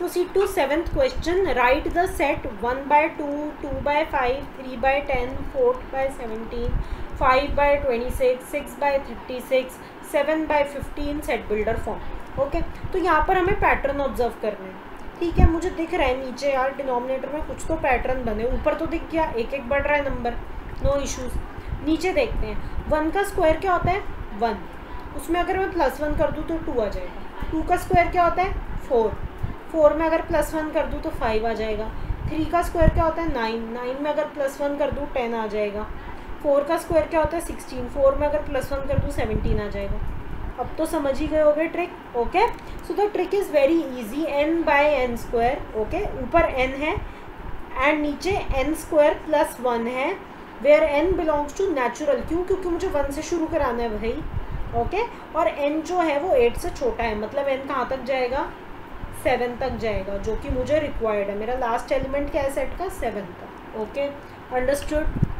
proceed to 7th question. Write the set 1 by 2, 2 by 5, 3 by 10, 4 by 17, 5 by 26, 6 by 36, 7 by 15 set builder form. Okay तो यहाँ पर हमें pattern observe करना है. ठीक है, मुझे दिख रहा है नीचे यार डिनोमिनेटर में कुछ तो पैटर्न बने. ऊपर तो दिख गया, एक एक बढ़ रहा है नंबर, नो इश्यूज. नीचे देखते हैं. 1 का स्क्वायर क्या होता है? 1. उसमें अगर मैं +1 कर दूँ तो 2 आ जाएगा. 2 का स्क्वायर क्या होता है? 4. 4 में अगर +1 कर दूँ तो 5 आ जाएगा. 3 का स्क्वायर क्या होता है? 9. 9 में अगर +1 कर दूँ 10 आ जाएगा. 4 का स्क्वायर क्या होता है? 16. 4 में अगर +1 कर दूँ 17 आ जाएगा. अब तो समझ ही गए होगे trick. Okay so the trick is very easy. n by n square. Okay ऊपर n है एंड नीचे n स्क्वायर +1 है, where n belongs to natural. क्यों? क्योंकि मुझे 1 से शुरू कराना है भाई. ओके और n जो है वो 8 से छोटा है, मतलब n कहाँ तक जाएगा? 7 तक जाएगा, जो कि मुझे रिक्वायर्ड है. मेरा लास्ट एलिमेंट क्या है सेट का? 7 तक. Okay understood.